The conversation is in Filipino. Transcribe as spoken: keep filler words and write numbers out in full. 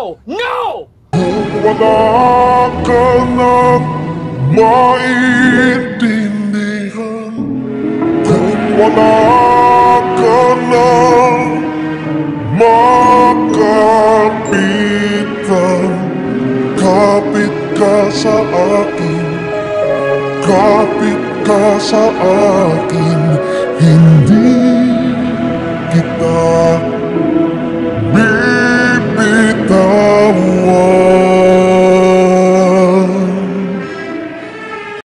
No! No! Wala ka nang maintindihan, kung wala ka nang makapitan, kapit ka sa akin, kapit ka sa akin,